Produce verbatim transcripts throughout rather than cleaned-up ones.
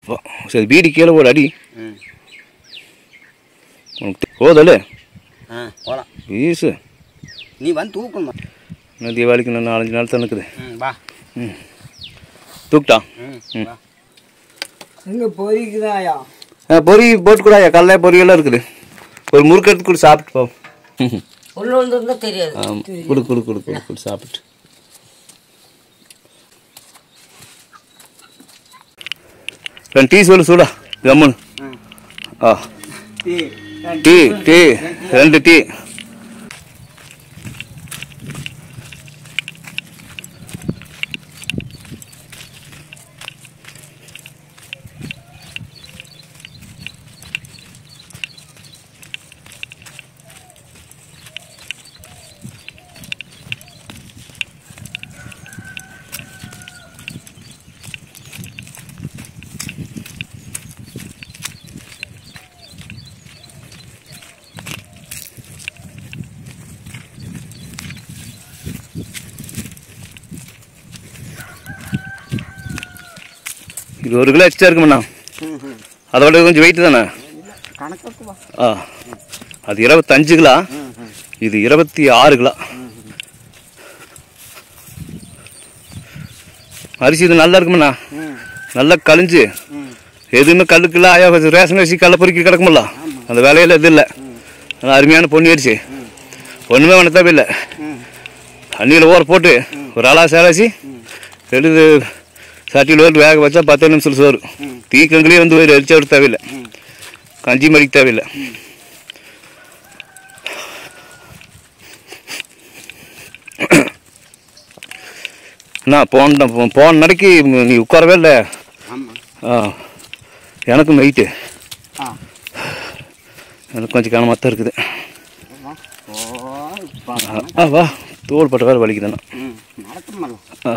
அப்பா சரி பீடி கீழே ஒரு அடி உனக்கு போதல்ல ஆ போகலாம் வீசு நீ வந்து தூக்கணும் இன்னும் தீபாவளிக்கு இன்னும் நாலஞ்சு நாள் தான் இருக்குது ம் வா ம் தூக்கிட்டா ம் வா இங்கே பொறிக்குதாயா ஆ பொறி போட்டுக்கூடாயா கடலை பொரியெல்லாம் இருக்குது ஒரு முறுக்கு எடுத்து கூட சாப்பிட்டு போ உள்ள வந்து தெரியாது ஆமாம் கொடு கொடு கொடு கொடு கொடு சாப்பிட்டு ரெண்டு டீ சொல்லு சூடா கம்முன்னு ஆ டீ டீ ரெண்டு டீ இது ஒரு கிலோ எக்ஸ்ட்ரா இருக்குமாண்ணா அதோட கொஞ்சம் வெயிட்டு தானே ஆ அது இருபத்தஞ்சு கிலோ இது இருபத்தி ஆறு கிலோ அரிசி இது நல்லா இருக்குமாண்ணா நல்லா கழிஞ்சு எதுவுமே கல்லுக்குள்ள ஆயா ரேஷன் அரிசி கடலை பொறுக்கி கிடக்குமில்ல அந்த வேலையில் இது இல்லை நல்லா அருமையான பொண்ணு அரிசி ஒன்றுமே பண்ண தேவையில்லை தண்ணியில் ஊற போட்டு ஒரு அலா சேலாசி எடுத்து சட்டியில் போட்டு வேக வச்சா பத்து நிமிஷம் சோறு தீக்கங்களே வந்து ஒரு எரிச்சா விட தேவையில்லை கஞ்சி மடிக்க தேவையில்லை அண்ணா போன போன நடைக்கு நீ உட்காரவே இல்லை ஆ எனக்கும் வெயிட்டு எனக்கு கொஞ்சம் கனமாக தான் இருக்குது ஆ வா தோல் பட்ட வேறு வலிக்குதுண்ணா ஆ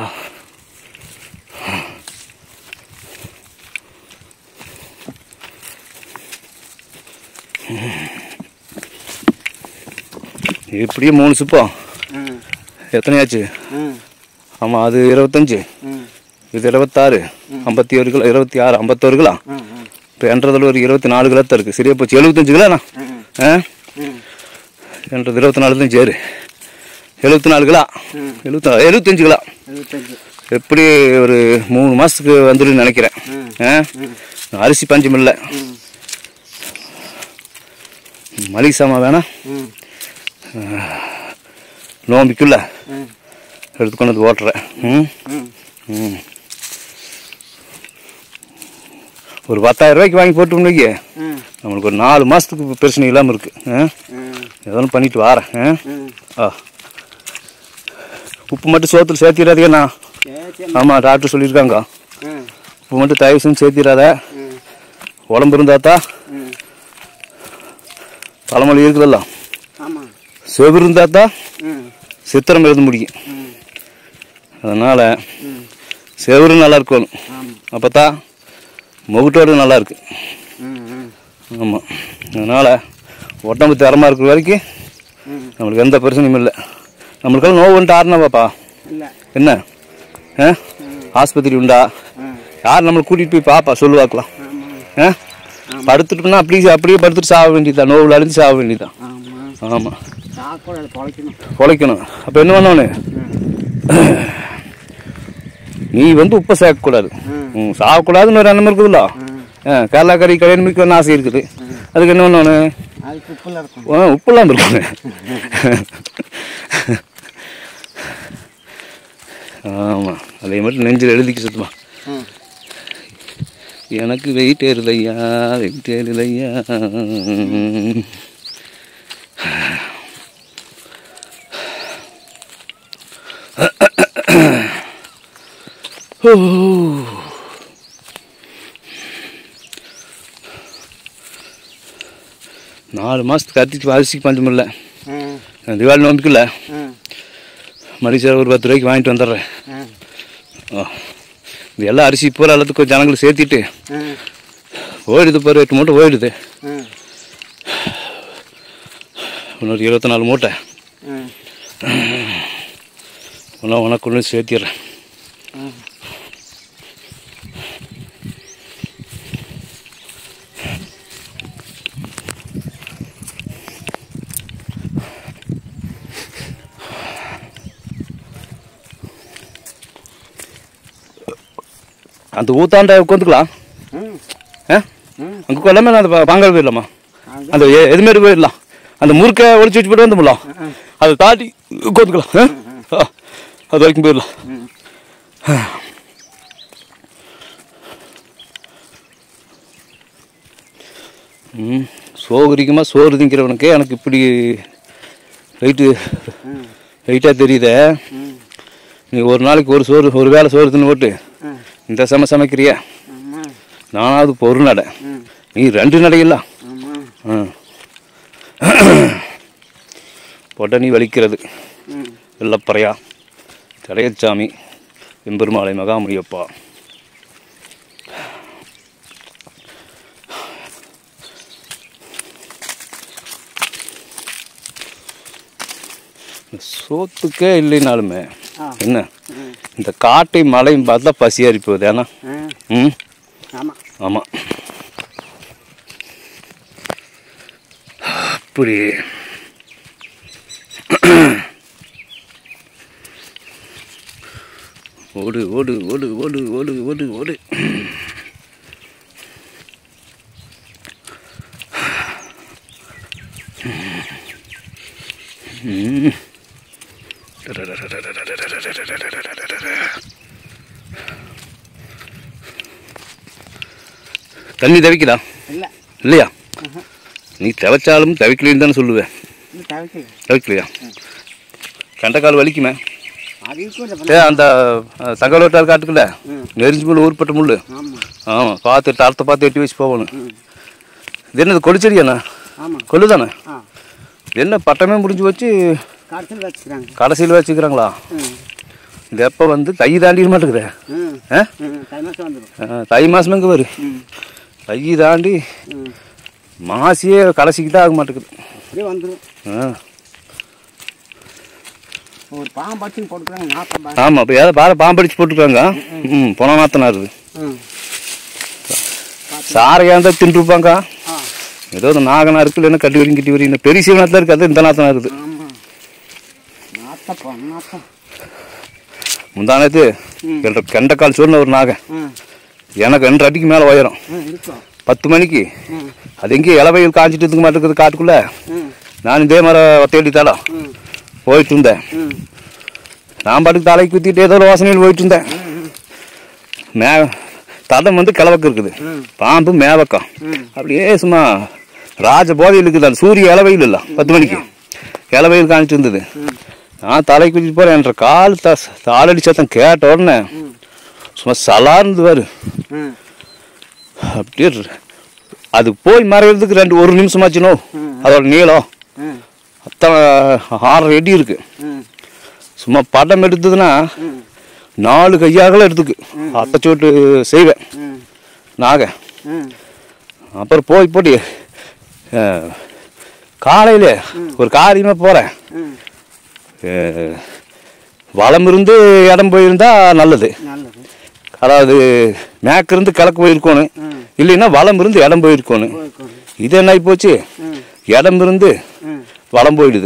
எப்படியும் மூணு சிப்பா எத்தனையாச்சு ஆமாம் அது இருபத்தஞ்சி இது இருபத்தாறு ஐம்பத்தி ஒரு கிலோ இருபத்தி ஆறு ஐம்பத்தோரு கிலோ இப்போ என்றதில் ஒரு இருபத்தி நாலு கிலோ தான் இருக்குது சரியா போச்சு எழுபத்தஞ்சு கிலோண்ணா ஆ என்றது இருபத்தி நாலு தான் சரி எழுபத்தி நாலு கிலோ எழுபத்தா எழுபத்தஞ்சு கிலோ எப்படி ஒரு மூணு மாதத்துக்கு வந்துடுன்னு நினைக்கிறேன் ஆ அரிசி பஞ்சம் இல்லை மளிகை சாமான் வேணா நோம்பிக்குள்ள எடுத்துக்கொண்டு வந்து ஓட்டுறேன் ம் ம் ஒரு பத்தாயிரம் ரூபாய்க்கு வாங்கி போட்டு வைக்க நம்மளுக்கு ஒரு நாலு மாதத்துக்கு பிரச்சனை இல்லாமல் இருக்கு எதோ பண்ணிட்டு வாரேன் ஆ உப்பு மட்டும் சோத்துல சேர்த்திடாதீங்கண்ணா ஆமாம் டாக்டர் சொல்லியிருக்காங்க உப்பு மட்டும் தயவு செஞ்சு சேர்த்திடாத உடம்பு இருந்தாத்தா பழமொழி இருக்குதல்ல செவு இருந்தாத்தான் சித்திரம் எழுத முடியும் அதனால் செவரு நல்லா இருக்கணும் அப்போத்தான் முகட்டோடு நல்லா இருக்கு ஆமாம் அதனால் உடம்பு திறமா இருக்கிற வரைக்கும் நம்மளுக்கு எந்த பிரச்சனையும் இல்லை நம்மளுக்கெல்லாம் நோவு வந்துட்டு ஆறுனா பாப்பா என்ன ஆ ஆஸ்பத்திரி உண்டா யார் நம்மளை கூட்டிகிட்டு போய் பாப்பா சொல்லுவாக்கலாம் ஆ படுத்துட்டோம்னா அப்படியே அப்படியே படுத்துட்டு சாக வேண்டியதுதான் நோவில் அழிஞ்சு சாக வேண்டியதுதான் ஆமாம் பொழைக்கணும் அப்போ என்ன பண்ணோன்னு நீ வந்து உப்பை சேர்க்கக்கூடாது ம் சாகக்கூடாதுன்னு ஒரு எண்ணம் இருக்குதுல்ல ஆ கேரளா கறி கல்யாணம் மிக்க ஒன்று ஆசை இருக்குது அதுக்கு என்ன பண்ணோன்னு ஆ உப்புலாம் இருக்குங்க ஆமாம் அதே மட்டும் நெஞ்சில் எழுதிக்க சுத்தமா எனக்கு வெயிட் ஏறுதையா வெயிட் ஏறுதையா நாலு மாதத்துக்கு அரிசிக்கு அரிசிக்கு பஞ்சம் இல்லை தீபாவளி நோம்பிக்குள்ள மறுபடியும் ஒரு பத்து ரூபாய்க்கு வாங்கிட்டு வந்துடுறேன் ஆ இது எல்லாம் அரிசி பூரா எல்லாத்துக்கும் ஜனங்களுக்கு சேர்த்திட்டு ஓயிடுது பாரு எட்டு மூட்டை ஓயிடுது இன்னொரு இருபத்தி நாலு மூட்டை ஒன்றா உனக்கு ஒன்று சேர்த்திடுறேன் அந்த ஊத்தாண்ட உட்காந்துக்கலாம். ஆ அங்கே எல்லாமே அந்த பாங்கல் போயிடலாமா? அந்த எதுமாரி போயிடலாம். அந்த முறுக்கை ஒழிச்சு வச்சு போய்ட்டு வந்துடலாம். அதை தாண்டி உட்காந்துக்கலாம். ஆ அது வரைக்கும் போயிடலாம். ம் சோகரிக்கமாக சோறு திங்கிறவனுக்கு எனக்கு இப்படி வெயிட்டு வெயிட்டாக தெரியுதே. நீ ஒரு நாளைக்கு ஒரு சோறு ஒரு வேளை சோறு தின்னு போட்டு இந்த சம சமைக்கிறியா? நானாவது இப்போ ஒரு நடை, நீ ரெண்டு நடையில்லாம். ஆ பொட்டணி வலிக்கிறது வெள்ளப்பறையா கடையச்சாமி எம்பெருமாளை மகாமுனியப்பா. சோத்துக்கே இல்லைனாலுமே என்ன இந்த காட்டை மழையும் பார்த்தா பசியாரி போகுது. ஏன்னா ம் ஆமாம் அப்படி ஓடு ஓடு ஓடு ஓடு ஓடு ஓடு ஓடு. ம் தண்ணி தவிக்கலா இல்லையா? நீ தவிச்சாலும் தவிக்கலைன்னு தானே சொல்லுவேன். தவிக்கலையா? கண்டக்கால் வலிக்குமே. ஏ அந்த தகவல் விட்டால் காட்டுக்குள்ள நெறிஞ்சு முள் ஊர்பட்ட முள். ஆமாம் பார்த்து தரத்தை பார்த்து எட்டி வச்சு போகணும். இது என்னது கொடிச்செடியாண்ணா? கொள்ளு தானே? என்ன பட்டமே முடிஞ்சு வச்சு கடைசியில் வச்சுக்கிறாங்களா? இது எப்போ வந்து தை தாண்டி மாட்டேங்குது. தை மாதம் எங்கே வரும்? தை தாண்டி மாசியே கடைசிக்கு தான் ஆக மாட்டேங்குது. ஆமாம் இப்போ ஏதாவது பாறை பாம்படிச்சு போட்டுருக்காங்க. ம் போன நாத்தனா இருக்குது. சாரையாக இருந்தால் தின்றுப்பாங்க. ஏதோ இந்த நாகனா இருக்கு, இல்லைன்னா கட்டி வரைக்கும் கட்டி வரைக்கும் பெரிய சீவனத்தில் இருக்காது. இந்த நாத்தனா இருக்குது. முந்தானத்து கெண்டைக்கால் சொன்ன ஒரு நாகை எனக்கு ரெண்டு அடிக்கு மேலே உயரம். பத்து மணிக்கு அது எங்கேயும் இளவையில் காஞ்சிட்டு இருக்க மாட்டேங்குது காட்டுக்குள்ள. நான் இதே மாதிரி தேடி தடம் போயிட்டு இருந்தேன். நான் பாட்டுக்கு தலைக்கு குத்திட்டு ஏதோ ஒரு வாசனையில் போயிட்டு இருந்தேன். மே தடம் வந்து கிளவக்கம் இருக்குது, பாம்பு மேவக்கம். அப்படியே சும்மா ராஜ போதையில் இருக்குது. அந்த சூரிய இளவையில் இல்லை, பத்து மணிக்கு இளவையில் காஞ்சிட்டு இருந்தது. நான் தலை குத்திட்டு போகிறேன். என்ற கால் த தாளடி சத்தம் கேட்ட உடனே சும்மா சலார்ந்து வரு. அப்படியே அது போய் மறைகிறதுக்கு ரெண்டு ஒரு நிமிஷமாச்சுனோ. அதோட நீளம் அத்தனை ஆறரை அடி இருக்கு. சும்மா படம் எடுத்ததுன்னா நாலு கையாகலாம் எடுத்துக்கு அத்தைச்சோட்டு செய்வேன் நாக. அப்புறம் போய் போட்டி காலையில் ஒரு காரியமாக போகிறேன். வளம் இருந்து இடம் போயிருந்தா நல்லது. அதாவது மேற்கு இருந்து கிழக்கு போயிருக்கணும், இல்லைன்னா வளம் இருந்து இடம் போயிருக்கணும். இது என்ன ஆகி போச்சு, இடம் இருந்து வளம் போயிடுது,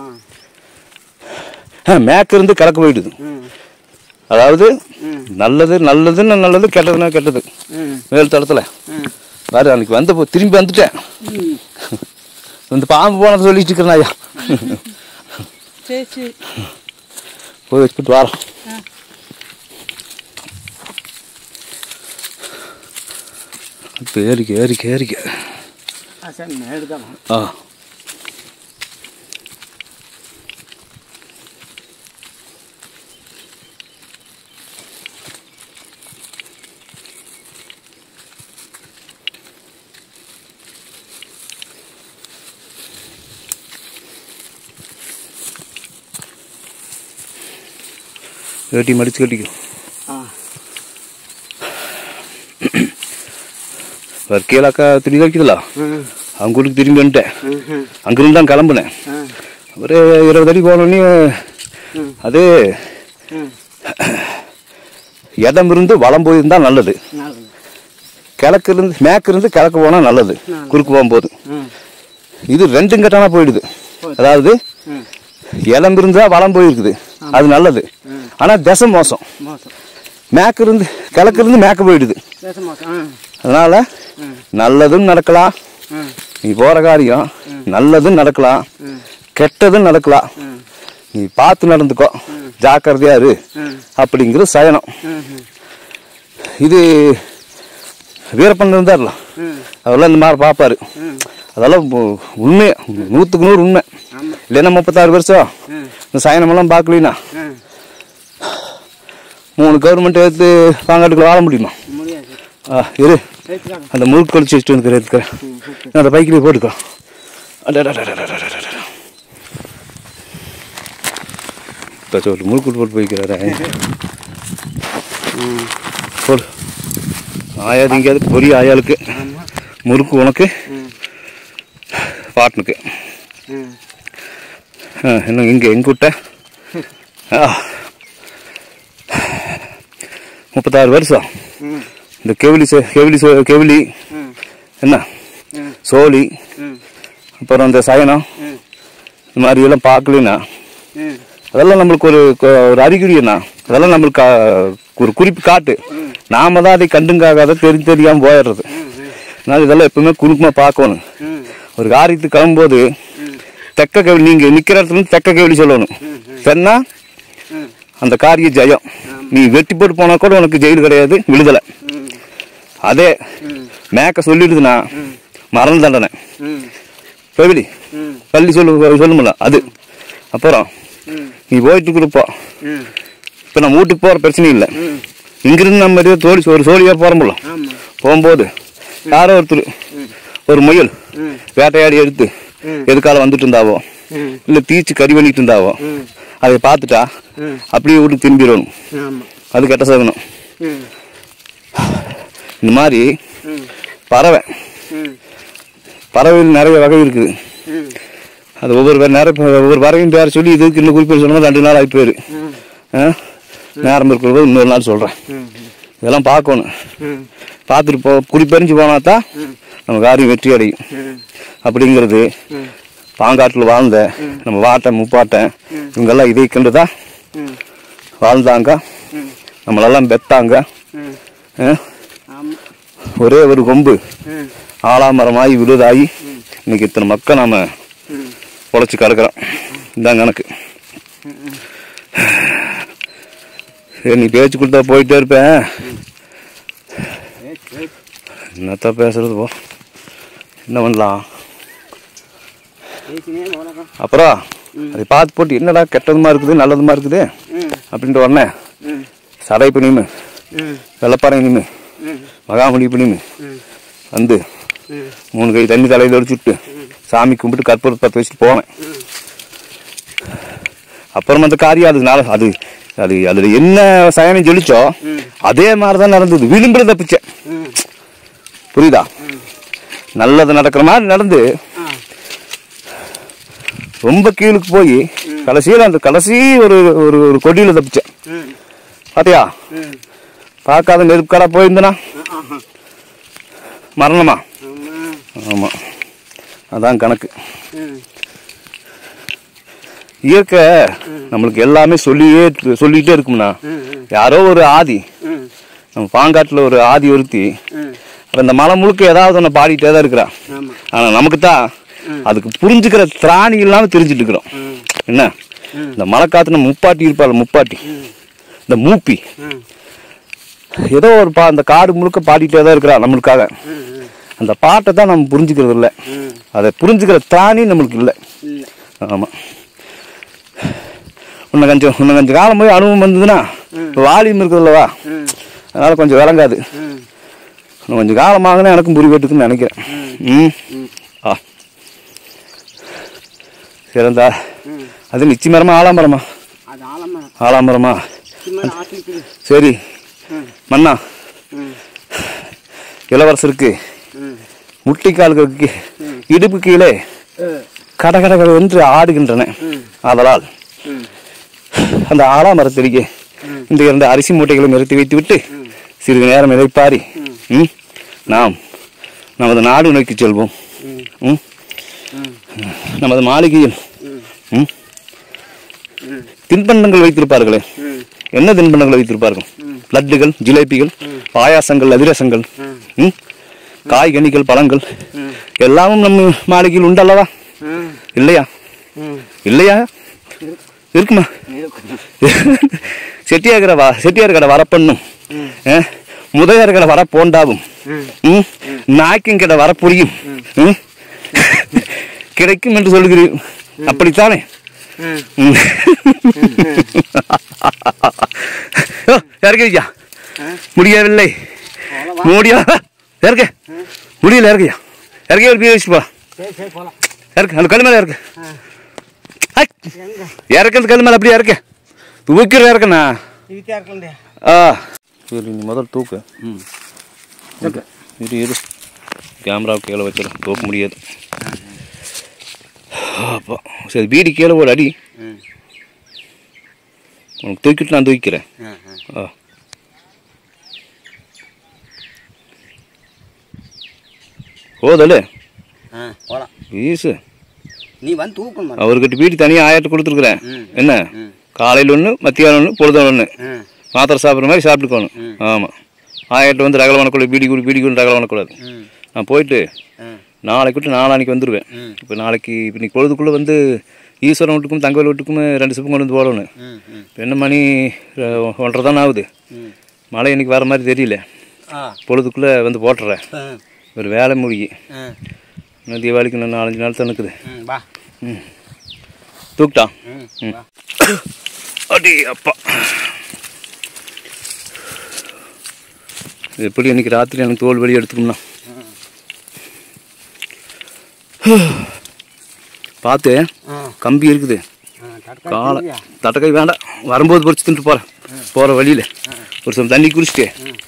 மேற்கு இருந்து கிழக்கு போயிடுது. அதாவது நல்லது நல்லதுன்னு நல்லது, கெட்டதுன்னா கெட்டது. மேல் தளத்தில் வேறு அன்னைக்கு வந்த திரும்பி வந்துட்டேன். இந்த பாம்பு போனதை சொல்லிட்டு இருக்கிறேன் ஐயா. போய் வச்சுட்டு வரோம். இப்போ ஏறிக்க ஏறிக்க ஏறிக்க ஆ வேட்டி மடிச்சு கட்டிக்கும். கீழாக்கா துணி கழிக்குதுல, அவங்க வீட்டுக்கு திரும்பி வந்துட்டேன். அங்கிருந்து தான் கிளம்புனேன். ஒரு இருபது அடி போனோடனே அது இடம் இருந்து வளம் போயிருந்தா நல்லது, கிழக்கு இருந்து மேற்கு இருந்து கிழக்கு போனால் நல்லது. குறுக்கு போகும்போது இது ரெண்டும் கட்டானா போயிடுது. அதாவது இடம் இருந்தா வளம் போயிருக்குது, அது நல்லது. ஆனால் திசை மோசம். மேற்கு இருந்து கிழக்கு இருந்து மேற்கு போயிடுது. அதனால நல்லதும் நடக்கலாம், நீ போற காரியம் நல்லதும் நடக்கலாம், கெட்டதும் நடக்கலாம். நீ பார்த்து நடந்துக்கோ, ஜாக்கிரதையா இரு அப்படிங்கிற சயனம். இது வீரப்பன் இருந்தார்ல, அதெல்லாம் இந்த மாதிரி பார்ப்பாரு. அதெல்லாம் உண்மை, நூற்றுக்கு நூறு உண்மை. இல்லைன்னா முப்பத்தாறு வருஷம் இந்த சயனமெல்லாம் பார்க்கலீன்னா மூணு கவர்மெண்ட் எடுத்து பாங்காட்டுக்குள்ள வாழ முடியுமா? ஆ இரு, அந்த முறுக்கு கழிச்சு வச்சுட்டு வந்து எடுத்துக்கிறேன். நான் அந்த பைக்கிலே போட்டுக்கோ. இப்போ சொல்லு, முறுக்கு போட்டு போய்க்கிறாரே. போடு, ஆயாது எங்கேயாவது பொரிய ஆயாளுக்கு, முறுக்கு உனக்கு, பாட்டனுக்கு. என்ன இங்கே எங்க விட்ட? முப்பத்தாறு வருஷம் இந்த கெவிலி கெவிலி கெவிலி என்ன சோழி, அப்புறம் இந்த சயனம், இந்த மாதிரி எல்லாம் பார்க்கலன்னா அதெல்லாம் நம்மளுக்கு ஒரு ஒரு அறிகுறினா, அதெல்லாம் நம்மளுக்கு ஒரு குறிப்பு காட்டு. நாம தான் அதை கண்டுங்காத தெரிஞ்சு தெரியாமல் போயிடுறது. அதனால இதெல்லாம் எப்பவுமே குறுக்கமாக பார்க்கணும். ஒரு காரியத்துக்கு கிளம்பும்போது தெக்க கெவிலி, நீங்கள் நிற்கிற இடத்துல தெக்க கெவிலி சொல்லணும். சொன்னா அந்த காரிய ஜெயம். நீ வெட்டி போட்டு போனா கூட உனக்கு ஜெயில் கிடையாது, விடுதலை. அதே மேக்க சொல்லிடுதுன்னா மரண தண்டனை. கெவிலி பள்ளி சொல்லு சொல்லுமில்ல அது. அப்புறம் நீ போயிட்டு கொடுப்போ, இப்போ நம்ம வீட்டுக்கு போகிற பிரச்சனை இல்லை. இங்கிருந்து நம்ம ஏதோ தோழி ஒரு சோழியாக போகிறோம்ல, போகும்போது யாரோ ஒருத்தர் ஒரு முயல் வேட்டையாடி எடுத்து எதுக்கால வந்துட்டு இருந்தாவோ, இல்லை தீச்சு கறி பண்ணிட்டு இருந்தாவோ, அதை பார்த்துட்டா அப்படியே வீட்டுக்கு திரும்பிடணும். அது கெட்ட சகுனம். இந்த மாதிரி பறவை பறவையில் நிறைய வகை இருக்குது. அது ஒவ்வொரு நிறைய ஒவ்வொரு பறவையும் பேர் சொல்லி இதுக்கு இன்னும் குறிப்பிட்டு சொன்னால் ரெண்டு நாள் ஆகி போயிரு. நேரம் இருக்கிறது இன்னொரு நாள் சொல்கிறேன். இதெல்லாம் பார்க்கணும். பார்த்துட்டு போ, குறிப்பறிஞ்சு போனா தான் நம்ம காரியம் வெற்றி அடையும். அப்படிங்கிறது பாங்காட்டில் வாழ்ந்த நம்ம வாட்டை முப்பாட்டை இவங்கெல்லாம் இதை கண்டுதான் வாழ்ந்தாங்க, நம்மளெல்லாம் பெத்தாங்க. ஒரே ஒரு கொம்பு ஆலாமரமாகி விழுதாகி இன்னைக்கு இத்தனை மக்கள் நாம பொழைச்சி கிடக்கிறோம். இதான் கணக்கு. சரி, நீ பேச்சு கொடுத்தா போயிட்டே இருப்பேன். என்னத்தான் பேசுறது, போ என்ன பண்ணலாம். அப்புறம் அதை பார்த்து போட்டு என்னடா கெட்டதுமா இருக்குது நல்லதுமா இருக்குது அப்படின்ட்டு உடனே சடை பணிமு வெள்ளப்பாறை நின்று மகாமணி பணிமு வந்து மூணு கை தண்ணி தலையில் ஒடிச்சுட்டு சாமி கும்பிட்டு கற்பூரத்தை பற்ற வச்சுட்டு போனேன். அப்புறம் அந்த காரியம் அதுனால அது அது அதுல என்ன சயனம் சொல்லிச்சோ அதே மாதிரிதான் நடந்தது. விளிம்புல தப்பிச்சேன். புரியுதா? நல்லது நடக்கிற மாதிரி நடந்து ரொம்ப கீழுக்கு போய் கடைசியில் அந்த கடைசி ஒரு ஒரு கொடியில தப்பிச்சேன். பாத்தியா? பார்க்காத நெருப்பு கடை போயிருந்தனா மரணமா? ஆமா, அதான் கணக்கு. இயற்கை நம்மளுக்கு எல்லாமே சொல்லியே சொல்லிட்டே இருக்கும்னா, யாரோ ஒரு ஆதி நம்ம பாங்காட்டுல ஒரு ஆதி ஒருத்தி அந்த மலை முழுக்க ஏதாவது ஒன்று பாடிட்டே தான் இருக்கிறா. ஆனா நமக்கு தான் அதுக்கு புரிஞ்சுக்கிற திராணி இல்லாம தெரிஞ்சுட்டு இருக்கிறோம். என்ன, இந்த மலை காத்துல முப்பாட்டி இருப்பாள், முப்பாட்டி இந்த மூப்பி ஏதோ ஒரு பா அந்த காடு முழுக்க பாடிட்டே தான் இருக்கிறா நம்மளுக்காக. அந்த பாட்டை தான் நம்ம புரிஞ்சுக்கிறது இல்லை, அதை புரிஞ்சுக்கிற திராணி நம்மளுக்கு இல்லை. ஆமா, இன்னும் கொஞ்சம் இன்னும் கொஞ்சம் காலம் போய் அனுபவம் வந்ததுன்னா வாலியம் இருக்குதுல்லவா, அதனால கொஞ்சம் விளங்காது. இன்னும் கொஞ்சம் காலமாகனா எனக்கும் புரிவேட்டுக்குன்னு நினைக்கிறேன். ம் ஆ சிறந்தா அது நிச்சய மரமா ஆலாமரமா? ஆலாமரமா? சரி மண்ணா, இளவரசருக்கு முட்டிக்கால்களுக்கு இடுப்பு கீழே கடகடகள் என்று ஆடுகின்றன. ஆதலால் அந்த ஆலாமரத்திற்கு இந்த இரண்டு அரிசி மூட்டைகளும் நிறுத்தி வைத்து விட்டு சிறிது நேரம் இழைப்பாரி நாம் நமது நாடு நோக்கி செல்வோம். நமது மாளிகையில் தின்பண்டங்கள் வைத்திருப்பார்களே, என்ன தின்பண்டங்கள் வைத்திருப்பார்கள்? லட்டுகள், ஜிலேபிகள், பாயாசங்கள், அதிரசங்கள், ம் காய்கனிகள், பழங்கள் எல்லாமும் நம்ம மாளிகையில் உண்டல்லவா? இல்லையா? இல்லையா? இருக்குமா? செட்டியார் வா செட்டியார் கடை வரப்பண்ணும், முதலியார் கடை வர போண்டாவும், நாய்க்கும் கடை வர புரியும் கிடைக்கும் என்று சொல்கிறீர். அப்படித்தானே? இறக்கியா? முடியவில்லை. முடியா இறக்க முடியல. இறக்கையா? இறக்கி ஒரு பீ வச்சுட்டு போ. இறக்கு அந்த கல் மேலே இறக்கு. இறக்கிறது கல் மேலே அப்படியே இறக்க. தூக்கிற இறக்கண்ணா. ஆ சரி, நீ முதல் தூக்கு. ம் இரு இரு கேமரா கீழே வச்சிடும், தூக்க முடியாது. அப்போ சரி, பீடி கீழே ஒரு அடி உனக்கு தூக்கிட்டு நான் தூக்கிறேன். ஆ போதலே வீசு. நீ வந்து தூக்கணும். அவர்கிட்ட பீடி தனியாக ஆயிரத்து கொடுத்துருக்குறேன். என்ன காலையில் ஒன்று, மத்தியானம் ஒன்று, பொழுதும் ஒன்று மாத்திரை சாப்பிட்ற மாதிரி சாப்பிட்டுக்கணும். ஆமாம், ஆயிரத்து வந்து ரகலை பண்ணக்கூடாது, பீடி கூட பீடி கூட ரகலை பண்ணக்கூடாது. நான் போயிட்டு நாளைக்கு விட்டு நாளானிக்கு வந்துடுவேன். இப்போ நாளைக்கு இப்போ இன்னைக்கு பொழுதுக்குள்ளே வந்து ஈஸ்வரன் வீட்டுக்கும் தங்கவேல் வீட்டுக்கும் ரெண்டு சிப்பம் கொண்டு வந்து போடணும். இப்போ என்ன மணி ஒன்றரை தானே ஆகுது. மழை இன்னைக்கு வர மாதிரி தெரியல. பொழுதுக்குள்ளே வந்து போட்டுறேன். ஒரு வேலை முடிக்கி இன்னும் தீபாவளிக்கு இன்னும் நாலஞ்சு நாள் தான் இருக்குது. ம் தூக்கிட்டா? ம் அடி அப்பா, எப்படி இன்னைக்கு ராத்திரி எனக்கு தோல் வலி எடுத்துக்கணும்னா பார்த்து கம்பி இருக்குது. காலை தட்டக்கை வேண்டாம், வரும்போது பொறிச்சு தின்ட்டு போகிறேன். போகிற வழியில் ஒரு சம் தண்ணி குடிச்சிட்டு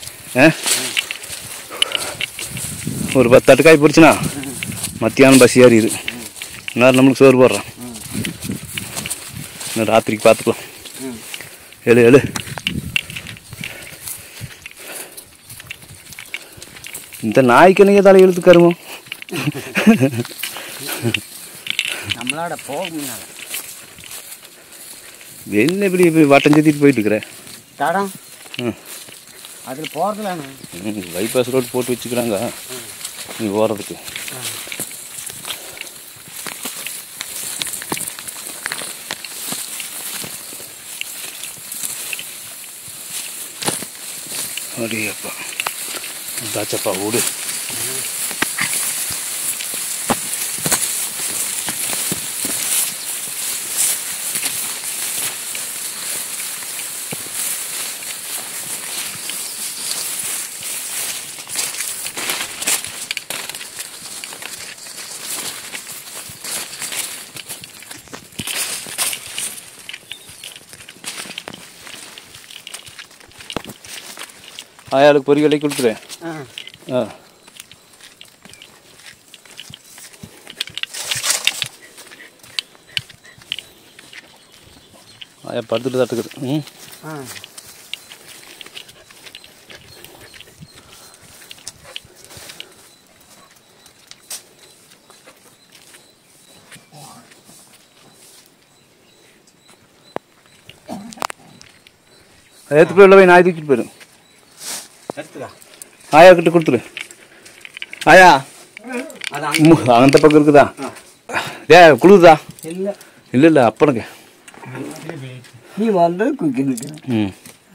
ஒரு பத்து தட்டுக்காய் பொறிச்சுனா மத்தியானம் பசி ஏறிது. நேரம் நம்மளுக்கு சோறு போடுறான். இன்னும் ராத்திரிக்கு பார்த்துக்கலாம். எழு எழு. இந்த நாய்க்கனையே தலை எழுத்து கருமம். நம்மளோட போக என்ன இப்படி இப்படி வட்டம் செத்திட்டு போயிட்டு இருக்கிற தடம்? அதில் போகிறதுல பைபாஸ் ரோடு போட்டு வச்சுக்கிறாங்க நீ போகிறதுக்கு. அடியப்பா தாச்சப்பா ஓடு. ஆயாளுக்கு பொறி விலைக்கு கொடுத்துரு. ஆ ஆயா படுத்துட்டு தான் இருக்குது. ம் எடுத்துட்டு உள்ள போய் நாய் தூக்கிட்டு போயிடும். ஆயா கிட்ட கொடுத்துரு. ஆயா அந்த பக்கம் இருக்குதா? ஏ குளிருதா? இல்லை இல்லை இல்லை அப்பனுக்கு நீ வந்து குக்கி. ம்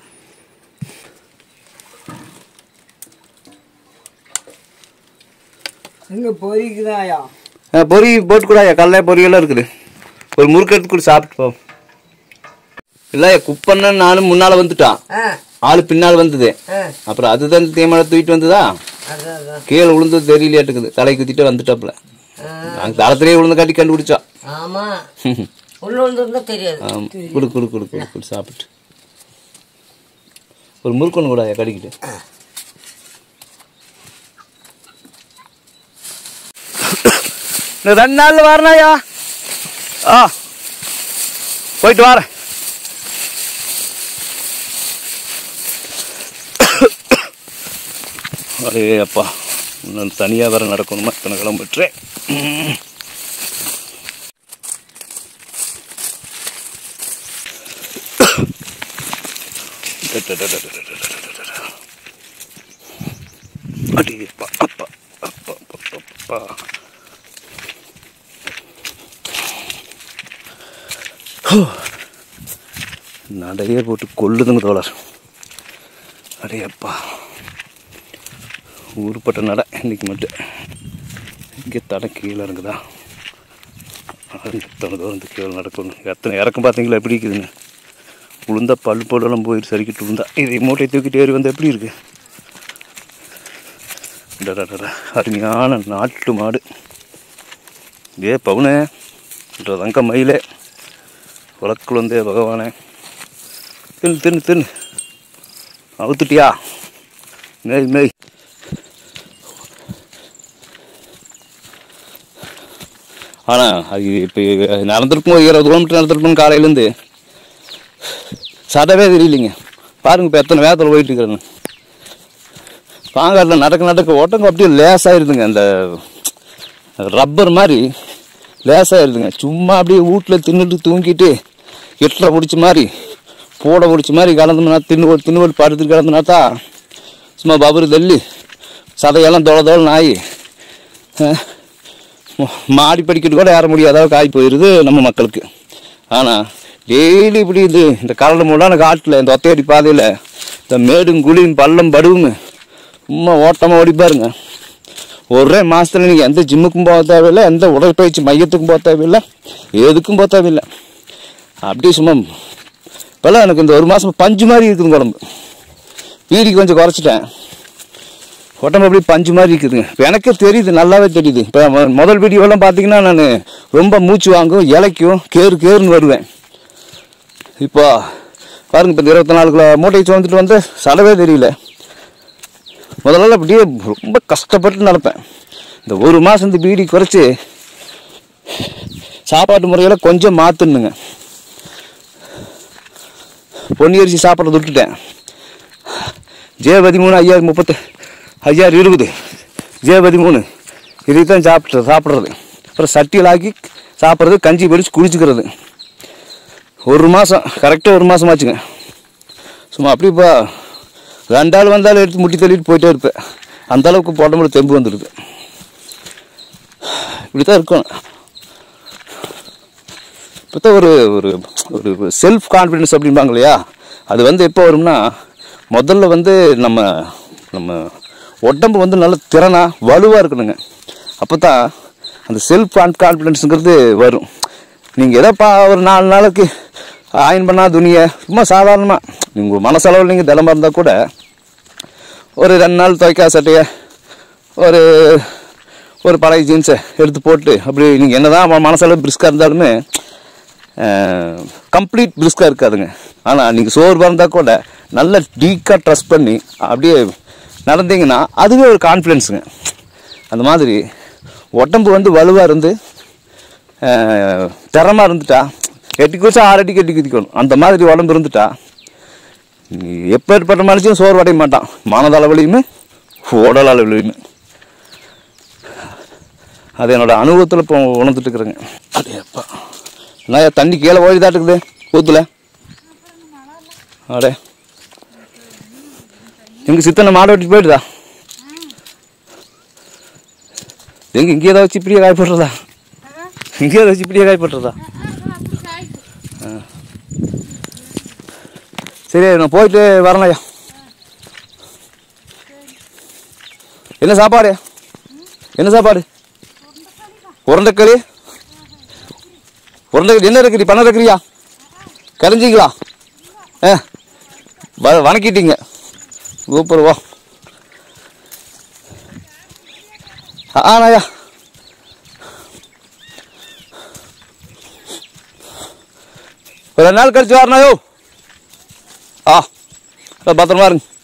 எங்க பொறிக்குதாயா? ஆ பொறி போட்டுக்கூடாயா, கடலை பொரியெல்லாம் இருக்குது. ஒரு முறுக்கு எடுத்து கூட சாப்பிட்டு போ. இல்லையா குப்பன்னு நானும் முன்னால் வந்துட்டான், ஆளு பின்னால் வந்தது. அப்புறம் அதுதான் தேமலை தூக்கிட்டு வந்ததா, கீழே விழுந்தது தெரியலையாட்டுக்குது. தலை குத்திட்டு வந்துட்டாப்புல. நாங்கள் தளத்திலேயே விழுந்து காட்டி கண்டுபிடிச்சோம். குடு குடு குடு குடு குடு சாப்பிட்டு ஒரு முறுக்கு ஒன்று கூடாயா கடிக்கிட்டு. ரெண்டு நாள்ல வரணையா? ஆ போயிட்டு வரேன். அடே அப்பா, இன்னும் தனியாக வேற நடக்கணுமா? இத்தனை கிளம்பிட்டுறேன். அடிப்பா அப்பா அப்பா அப்பா நடையே போட்டு கொள்ளுதுங்க தோழர். அடையப்பா ஊருப்பட்ட நடை இன்னைக்கு மட்டும். இங்கே தடை கீழே இருக்குதா? எத்தனை தூரம் இந்த கீழே நடக்கணும். எத்தனை இறக்கம் பார்த்தீங்களா எப்படி இருக்குதுங்க. உளுந்தா பல் போடலாம் போயிட்டு சரிக்கிட்டு உளுந்தா இது மூட்டை தூக்கிட்டு ஏறி வந்து எப்படி இருக்கு. அருமையான நாட்டு மாடு. ஏ பவுனே தங்க மயிலே வழக்குழந்தே பகவானே. தின்னு தின்னு தின்னு அவுத்துட்டியா? மேய் மேய். ஆனால் அது இப்போ நடந்துருக்கும் ஒரு இருபது கிலோமீட்டர் நடந்துருக்கும் காலையிலேருந்து சதவே தெரியலைங்க. பாருங்க இப்போ எத்தனை வேகத்தில் போயிட்டு இருக்கிறேன்னு. பாங்காட்டில் நடக்க நடக்க ஓட்டங்க அப்படியே லேசாகிருதுங்க. அந்த ரப்பர் மாதிரி லேசாகிருதுங்க. சும்மா அப்படியே வீட்டில் தின்னுட்டு தூங்கிட்டு எட்டரை பிடிச்ச மாதிரி பூட பிடிச்ச மாதிரி கலந்தோம்னா தின்னு தின்னுவல் படுத்துட்டு கிடந்தோம்னா தான் சும்மா பபரு தள்ளி சதையெல்லாம் தொலை தொலை நாய் மாடி படிக்கிட்டு கூட ஏற முடியாத காய் போயிடுது நம்ம மக்களுக்கு. ஆனால் டெய்லி இப்படி இது இந்த கரடு மூடான காட்டில் இந்த ஒத்தையடி பாதையில் இந்த மேடும் குழியும் பள்ளம் படுவுங்க சும்மா ஓட்டமாக ஓடிப்பாருங்க. ஒரே மாதத்தில் நீங்கள் எந்த ஜிம்முக்கும் போக தேவையில்லை, எந்த உடற்பயிற்சி மையத்துக்கும் போக தேவையில்லை, எதுக்கும் போக தேவையில்லை. அப்படியே சும்மா இப்போல்லாம் எனக்கு இந்த ஒரு மாதம் பஞ்சு மாதிரி இருக்குதுங்க உடம்பு. பீடிக்கு கொஞ்சம் குறைச்சிட்டேன். உடம்பு அப்படியே பஞ்சு மாதிரி இருக்குதுங்க. இப்போ எனக்கே தெரியுது, நல்லாவே தெரியுது. இப்போ முதல் வீடியோலாம் பார்த்தீங்கன்னா நான் ரொம்ப மூச்சு வாங்கும், இலைக்கும், கேறு கேறுன்னு வருவேன். இப்போ பாருங்க, இப்போ இருபத்தி நாலு கிலோ மூட்டை சுமந்துட்டு வந்து சலவே தெரியல. முதல்ல அப்படியே ரொம்ப கஷ்டப்பட்டு நடப்பேன். இந்த ஒரு மாதம் இந்த பீடி குறைச்சி சாப்பாட்டு முறையில் கொஞ்சம் மாற்றணுங்க. பொன்னி அரிசி சாப்பிட்றது விட்டுட்டேன். ஜே பதிமூணு ஐயாயிரம் முப்பத்து ஐயாயிரம் இருபது ஜே பதிமூணு இதை தான் சாப்பிட்ற சாப்பிட்றது. அப்புறம் சட்டியில் ஆக்கி சாப்பிட்றது, கஞ்சி படித்து குடிச்சுக்கிறது. ஒரு மாதம் கரெக்டாக ஒரு மாதம் ஆச்சுங்க. சும்மா அப்படிப்பா ரெண்டாள் வந்தாலும் எடுத்து முட்டி தள்ளிட்டு போயிட்டே இருப்பேன். அந்தளவுக்கு உடம்புல தெம்பு வந்துடுது. இப்படி தான் இருக்கணும். இப்போ தான் ஒரு ஒரு ஒரு செல்ஃப் கான்ஃபிடென்ஸ் அப்படிம்பாங்க இல்லையா, அது வந்து எப்போ வரும்னா முதல்ல வந்து நம்ம நம்ம உடம்பு வந்து நல்ல திறனாக வலுவாக இருக்கணுங்க. அப்போ தான் அந்த செல்ஃப் கான்ஃபிடென்ஸுங்கிறது வரும். நீங்கள் எதோ பா ஒரு நாலு நாளைக்கு ஆயின் பண்ணால் துணியை சும்மா சாதாரணமாக நீங்கள் மனசளவில் நீங்கள் தினமாக இருந்தால் கூட ஒரு ரெண்டு நாள் துவைக்கா சட்டையை ஒரு ஒரு பழைய ஜீன்ஸை எடுத்து போட்டு அப்படி நீங்கள் என்ன தான் மனசளவு பிரிஸ்காக இருந்தாலுமே கம்ப்ளீட் பிரிஸ்காக இருக்காதுங்க. ஆனால் நீங்கள் சோர்வாக இருந்தால் கூட நல்ல டீக்காக ட்ரெஸ் பண்ணி அப்படியே நடந்தீங்கன்னா அதுவே ஒரு கான்ஃபிடென்ஸுங்க. அந்த மாதிரி உடம்பு வந்து வலுவாக இருந்து திறமாக இருந்துட்டா எட்டி குதிச்சா ஆறு அடிக்கு எட்டி குதிக்கணும். அந்த மாதிரி உடம்பு இருந்துட்டா எப்போ ஏற்பட்ட மனுஷன் சோர்வடைய மாட்டான். மனதளவுலையுமே உடல் அளவுலையுமே. அது என்னோடய அனுபவத்தில் இப்போ உணர்ந்துட்டு இருக்கிறேங்க. அடையப்பா நான் தண்ணி கீழே ஓடிதாட்டுக்குது ஊத்துல. அடே எங்க சித்தனை மாடு ஓட்டிட்டு போயிடுதா? எங்க இங்கே ஏதாவது வச்சு இப்படியே காயப்படுறதா? இங்கே ஏதாவது வச்சு இப்படியே காயப்படுறதா? சரி நான் போயிட்டு வரேன் ஐயா. என்ன சாப்பாடு? என்ன சாப்பாடு? உருண்டைக்களி. உருண்டைக்களி என்ன இருக்கிறீ? பணம் இருக்கிறியா? கரைஞ்சிங்களா? ஆ வ வணக்கிட்டீங்க. சூப்பர். வா ஆனாயா ஒரு ரெண்டு நாள் கழிச்சு வரணையோ. ஆ பத்திரமா இருங்க.